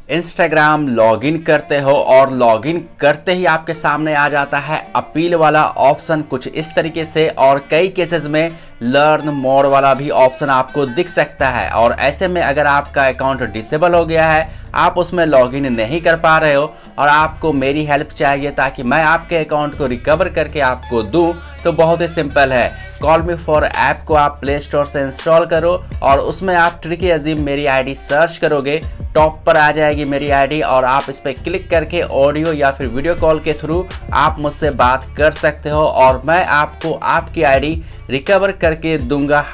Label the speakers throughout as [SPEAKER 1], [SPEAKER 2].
[SPEAKER 1] Instagram login करते हो और लॉगिन करते ही आपके सामने आ जाता है अपील वाला ऑप्शन कुछ इस तरीके से, और कई केसेस में लर्न मोर वाला भी ऑप्शन आपको दिख सकता है। और ऐसे में अगर आपका अकाउंट डिसेबल हो गया है, आप उसमें लॉगिन नहीं कर पा रहे हो और आपको मेरी हेल्प चाहिए ताकि मैं आपके अकाउंट को रिकवर करके आपको दूं, तो बहुत ही सिंपल है। कॉल मी फॉर ऐप को आप प्ले स्टोर से इंस्टॉल करो और उसमें आप ट्रिकी अजीम मेरी आईडी सर्च करोगे, टॉप पर आ जाएगी मेरी आईडी और आप इस पर क्लिक करके ऑडियो या फिर वीडियो कॉल के थ्रू आप मुझसे बात कर सकते हो और मैं आपको आपकी आईडी रिकवर करके दूंगा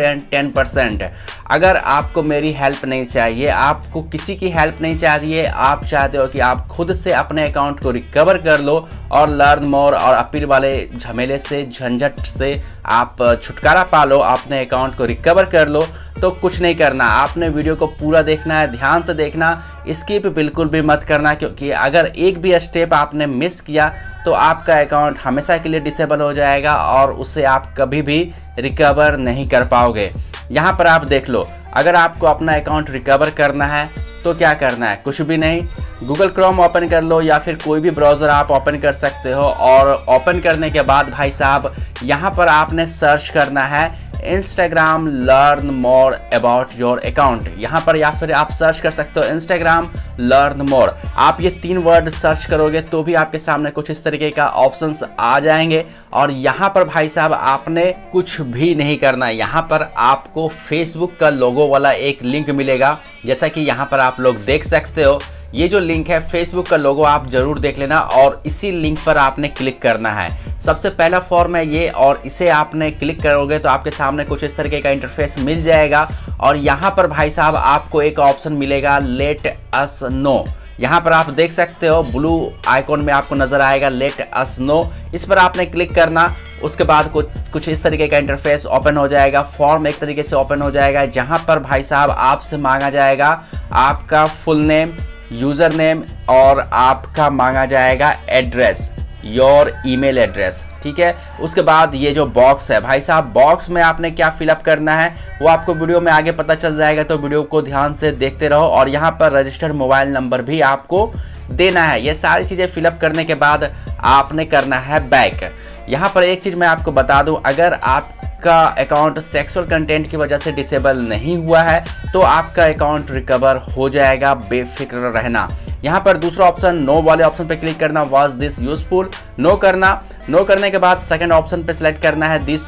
[SPEAKER 1] 110%। अगर आपको मेरी हेल्प नहीं चाहिए, आपको किसी की हेल्प नहीं चाहिए, आप चाहते हो कि आप खुद से अपने अकाउंट को रिकवर कर लो और लर्न मोर और अपील वाले झमेले से, झंझट से आप छुटकारा पा लो, अपने अकाउंट को रिकवर कर लो, तो कुछ नहीं करना, आपने वीडियो को पूरा देखना है, ध्यान से देखना, स्किप बिल्कुल भी मत करना, क्योंकि अगर एक भी स्टेप आपने मिस किया तो आपका अकाउंट हमेशा के लिए डिसेबल हो जाएगा और उससे आप कभी भी रिकवर नहीं कर पाओगे। यहाँ पर आप देख लो, अगर आपको अपना अकाउंट रिकवर करना है तो क्या करना है, कुछ भी नहीं, गूगल क्रोम ओपन कर लो या फिर कोई भी ब्राउज़र आप ओपन कर सकते हो। और ओपन करने के बाद भाई साहब यहाँ पर आपने सर्च करना है Instagram learn more about your account. यहाँ पर या फिर आप सर्च कर सकते हो इंस्टाग्राम लर्न मोर। आप ये 3 वर्ड सर्च करोगे तो भी आपके सामने कुछ इस तरीके का ऑप्शंस आ जाएंगे। और यहाँ पर भाई साहब आपने कुछ भी नहीं करना है, यहाँ पर आपको फेसबुक का लोगो वाला एक लिंक मिलेगा, जैसा कि यहाँ पर आप लोग देख सकते हो। ये जो लिंक है फेसबुक का लोगो आप जरूर देख लेना और इसी लिंक पर आपने क्लिक करना है। सबसे पहला फॉर्म है ये और इसे आपने क्लिक करोगे तो आपके सामने कुछ इस तरीके का इंटरफेस मिल जाएगा। और यहाँ पर भाई साहब आपको एक ऑप्शन मिलेगा लेट अस नो। यहाँ पर आप देख सकते हो ब्लू आइकॉन में आपको नजर आएगा लेट अस नो, इस पर आपने क्लिक करना। उसके बाद कुछ इस तरीके का इंटरफेस ओपन हो जाएगा, फॉर्म एक तरीके से ओपन हो जाएगा, जहाँ पर भाई साहब आपसे मांगा जाएगा आपका फुल नेम, यूज़र नेम और आपका मांगा जाएगा एड्रेस, योर ईमेल एड्रेस, ठीक है। उसके बाद ये जो बॉक्स है भाई साहब, बॉक्स में आपने क्या फिलअप करना है वो आपको वीडियो में आगे पता चल जाएगा, तो वीडियो को ध्यान से देखते रहो। और यहाँ पर रजिस्टर्ड मोबाइल नंबर भी आपको देना है। ये सारी चीज़ें फिलअप करने के बाद आपने करना है बैक। यहाँ पर एक चीज़ मैं आपको बता दूँ, अगर आपका अकाउंट सेक्सुअल कंटेंट की वजह से डिसेबल नहीं हुआ है तो आपका अकाउंट रिकवर हो जाएगा, बेफिक्र रहना। यहाँ पर दूसरा ऑप्शन नो वाले ऑप्शन पे क्लिक करना, वाज दिस यूजफुल, नो करना। नो करने के बाद सेकंड ऑप्शन पे सिलेक्ट करना है this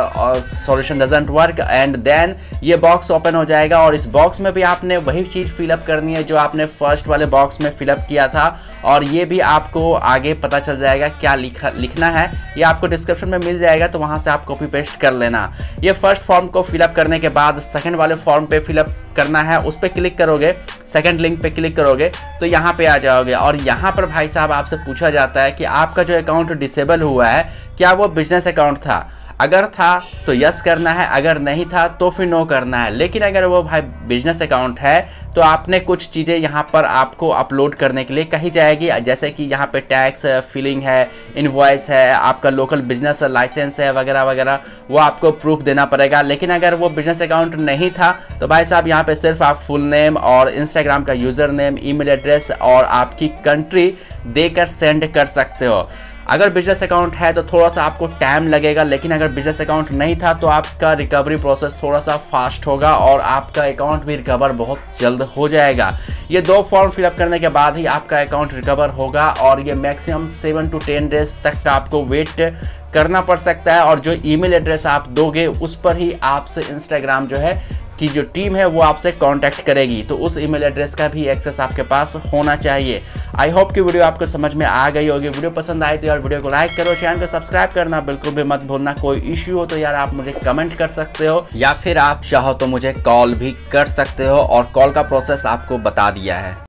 [SPEAKER 1] solution doesn't work, and then ये बॉक्स ओपन हो जाएगा। और इस बॉक्स में भी आपने वही चीज़ फिलअप करनी है जो आपने फर्स्ट वाले बॉक्स में फिलअप किया था, और ये भी आपको आगे पता चल जाएगा क्या लिखना है, ये आपको डिस्क्रिप्शन में मिल जाएगा, तो वहाँ से आप कॉपी पेस्ट कर लेना। ये फर्स्ट फॉर्म को फिलअप करने के बाद सेकंड वाले फॉर्म पे फिलअप करना है, उस पर क्लिक करोगे, सेकंड लिंक पे क्लिक करोगे तो यहाँ पे आ जाओगे। और यहाँ पर भाई साहब आपसे पूछा जाता है कि आपका जो अकाउंट डिसेबल हुआ है क्या वो बिजनेस अकाउंट था, अगर था तो यस करना है, अगर नहीं था तो फिर नो करना है। लेकिन अगर वो भाई बिजनेस अकाउंट है तो आपने कुछ चीज़ें यहाँ पर आपको अपलोड करने के लिए कही जाएगी, जैसे कि यहाँ पे टैक्स फिलिंग है, इनवॉइस है, आपका लोकल बिजनेस लाइसेंस है वगैरह वगैरह, वो आपको प्रूफ देना पड़ेगा। लेकिन अगर वो बिजनेस अकाउंट नहीं था तो भाई साहब यहाँ पे सिर्फ आप फुल नेम और इंस्टाग्राम का यूज़र नेम, ईमेल एड्रेस और आपकी कंट्री देकर सेंड कर सकते हो। अगर बिजनेस अकाउंट है तो थोड़ा सा आपको टाइम लगेगा, लेकिन अगर बिजनेस अकाउंट नहीं था तो आपका रिकवरी प्रोसेस थोड़ा सा फास्ट होगा और आपका अकाउंट भी रिकवर बहुत जल्द हो जाएगा। ये 2 फॉर्म फिलअप करने के बाद ही आपका अकाउंट रिकवर होगा और ये मैक्सिमम 7 to 10 डेज तक आपको वेट करना पड़ सकता है। और जो ईमेल एड्रेस आप दोगे उस पर ही आपसे इंस्टाग्राम जो है कि जो टीम है वो आपसे कांटेक्ट करेगी, तो उस ईमेल एड्रेस का भी एक्सेस आपके पास होना चाहिए। आई होप कि वीडियो आपको समझ में आ गई होगी। वीडियो पसंद आए तो यार वीडियो को लाइक करो, चैनल को सब्सक्राइब करना बिल्कुल भी मत भूलना। कोई इश्यू हो तो यार आप मुझे कमेंट कर सकते हो या फिर आप चाहो तो मुझे कॉल भी कर सकते हो, और कॉल का प्रोसेस आपको बता दिया है।